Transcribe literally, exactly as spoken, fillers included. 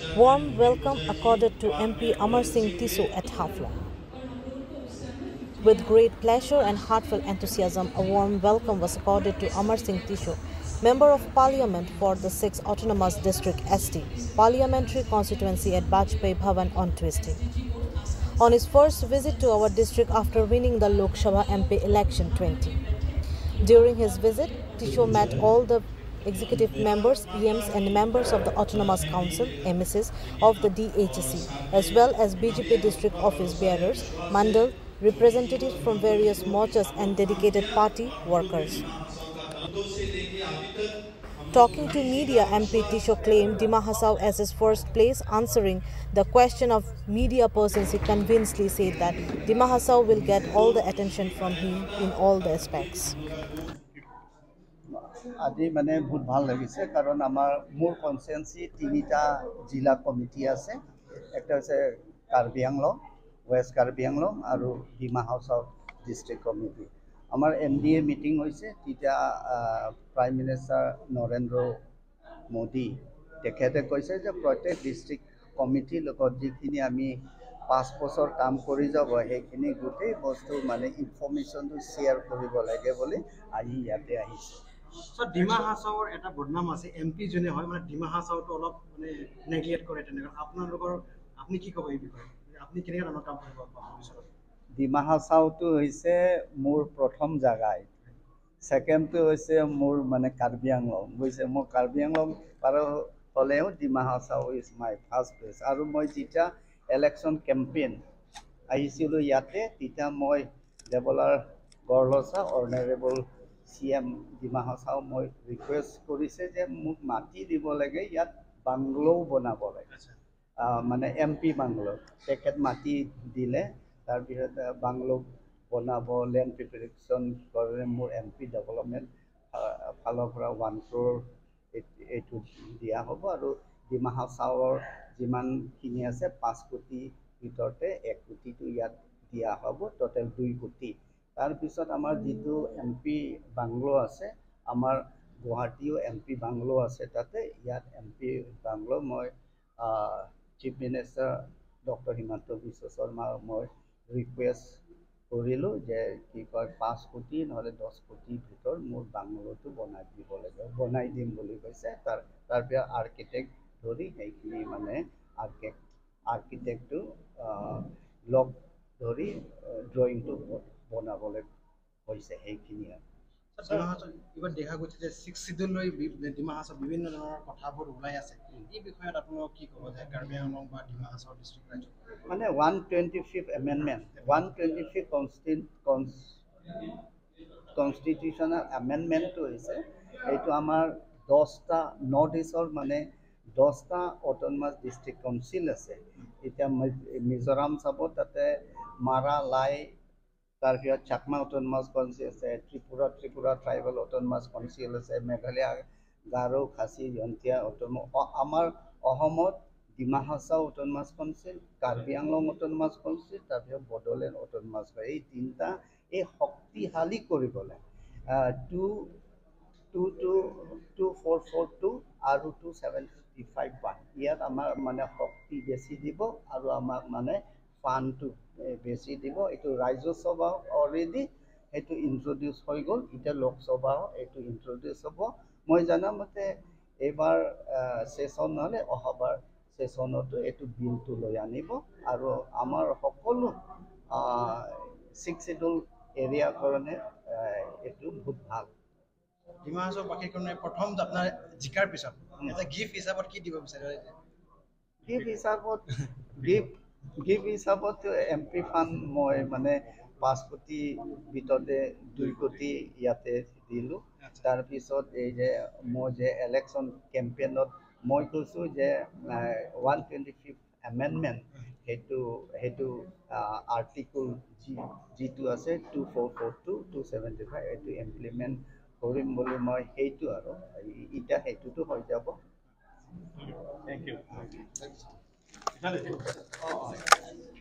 Warm welcome accorded to M P Amar Singh Tiso at Hafla. With great pleasure and heartfelt enthusiasm, a warm welcome was accorded to Amar Singh Tiso, Member of Parliament for the sixth Autonomous District S T, Parliamentary Constituency at Bajpai Bhavan on Tuesday. On his first visit to our district after winning the Lok Sabha M P election twenty. During his visit, Tiso met all the executive members, P Ms and members of the Autonomous Council, M Ss of the D H C, as well as B J P district office bearers, Mandal, representatives from various morchas and dedicated party workers. Talking to media, M P Tiso claimed Dima Hasao as his first place. Answering the question of media persons, he convincingly said that Dima Hasao will get all the attention from him in all the aspects. আজি মানে বহুত ভাল লাগিছে কারণ আমার মূল constituency তিনিটা জিলা কমিটি আছে একটা হচ্ছে কার্বি আংলং ওয়েস্ট কার্বি আংলং আর ডিমা হাউসাও ডিস্ট্রিক্ট কমিটি আমার এম ডি এ মিটিং হয়েছে তেতিয়া প্রাইম মিনিস্টার নরেন্দ্র মোদী তেখেতে কৈছে যে প্রত্যেক ডিস্ট্রিক্ট কমিটির লগত যিখিনি আমি পাঁচ বছর কাম কৰি যাব সেইখিনি গোটেই বস্তু মানে ইনফরমেশনটো শেয়ার কৰিব লাগে বুলি আজি ইয়াতে আহিছে। So Dima Hasaoৰ এটা বদনাম আছে এমপি জনে হয় মানে Dima Hasaoটো অলপ মানে নেগলেক্ট কৰে তেনেকা আপোনালোকৰ আপুনি কি ক'ব এই বিষয়ে আপুনি কেনেকৈ ধৰণৰ কাম কৰিব ভৱিষ্যতত ডিমা হাছাওটো হৈছে মোৰ প্ৰথম জাগাই সেকেন্ডটো হৈছে মোৰ মানে কাৰ্বি আংলং বুজিছে মই কাৰ্বি আংলং পাৰ হ'লেও Dima Hasao is my first place আৰু মই যেতিয়া ইলেকশ্যন কেম্পেইন আহিছিলোঁ ইয়াতে তেতিয়া মই দেৱলাৰ গড়লচা honourable C M Dima Hasao মই ৰিকুৱেষ্ট কৰিছে যে মোক মাটি দিব লাগে ইয়াত বাংলো বনাব লাগে মানে এম পি বাংলো তেখেত মাটি দিলে তাৰপিছত বাংলো বনাব লেণ্ড প্ৰিপেৰেশ্যন কৰে মোৰ এম পি ডেভেলপমেণ্ট ফালৰ পৰা ওৱান ক্ৰ'ৰ এইটো দিয়া হ'ব আৰু ডিমা হাছাওৰ যিমানখিনি আছে পাঁচ কোটি ভিতৰতে এক কোটিটো ইয়াত দিয়া হ'ব টোটেল দুই কোটি তাৰপিছত আমাৰ যিটো এম পি বাংলো আছে আমাৰ গুৱাহাটীও এম পি বাংলো আছে তাতে ইয়াত এম পি বাংলো মই chief minister doctor Himanta Biswa শৰ্মাক মই ৰিকুৱেষ্ট কৰিলোঁ যে কি কয় পাঁচ কোটি নহ'লে দহ কোটিৰ ভিতৰত মোৰ বাংলোটো বনাই দিব লাগে বনাই দিম বুলি কৈছে তাৰ তাৰপৰা আৰ্কিটেক্ট ধৰি সেইখিনি মানে আৰ্কিটেক্ট আৰ্কিটেক্টটো লগ ধৰি ড্ৰয়িংটো বনাবলৈ হৈছে সেইখিনি এইবাৰ দেখা গৈছে যে ছিক্স চিডুললৈ ডিমা হাছাও বিভিন্ন ধৰণৰ কথাবোৰ ওলাই আছে এই বিষয়ত আপোনালোক কি ক'ব যে কাৰ্বি আংলং বা ডিমা হাছাও ডিষ্ট্ৰিক্ট ৰাজ্য মানে one twenty fifth amendment one twenty fifth constitutional এমেণ্ডমেণ্টটো হৈছে এইটো আমাৰ দহটা নৰ্থ ইষ্টৰ মানে দহটা অট'নমাছ ডিষ্ট্ৰিক্ট কাউন্সিল আছে এতিয়া মিজোৰাম চাব তাতে মাৰা লাই তাৰপিছত চাকমা অট'নমাছ কাউন্সিল আছে Tripura Tripura tribal autonomous council আছে মেঘালয় গাৰো খাচী জয়ন্তীয়া অট'নমাছ আমাৰ অসমত Dima Hasao autonomous council Karbi Anglong autonomous council তাৰপিছত বড়োলেণ্ড অট'নমাছ এই তিনিটা এই শক্তিশালী কৰিবলৈ two two two two four four two আৰু two seven fifty five one ইয়াত আমাৰ মানে শক্তি বেছি দিব আৰু আমাক মানে ফাণ্ডটো বেছি দিব এইটো ৰাজ্যসভাও অলৰেডি সেইটো ইণ্ট্ৰডিউচ হৈ গ'ল এতিয়া লোকসভাও এইটো ইণ্ট্ৰডিউচ হ'ব মই জনামতে এইবাৰ ছেশ্যন নহ'লে অহাবাৰ ছেশ্যনতো এইটো বিলটো লৈ আনিব আৰু আমাৰ সকলো ছিক্স চিডুল এৰিয়াৰ কাৰণে এইটো বহুত ভাল ডিমা হাছাও বাকীকৰণে প্ৰথম আপোনাৰ জিকাৰ পিছত এটা গিফ্ট হিচাপত কি দিব বিচাৰে গিফ্ট হিচাপত গিফ্ট গিফ্ট হিচাপত এম পি ফাণ্ড মই মানে পাঁচ কোটি ভিতৰতে দুই কোটি ইয়াতে দিলোঁ তাৰপিছত এই যে মই যে ইলেকশ্যন কেম্পেইনত মই কৈছোঁ যে ওৱান টুৱেণ্টি ফিফ্থ এমেণ্ডমেণ্ট সেইটো সেইটো আৰ্টিকল যি যিটো আছে two four four two two seventy five এইটো ইমপ্লিমেণ্ট কৰিম বুলি মই সেইটো আৰু এতিয়া সেইটোতো হৈ যাব থেংক ইউ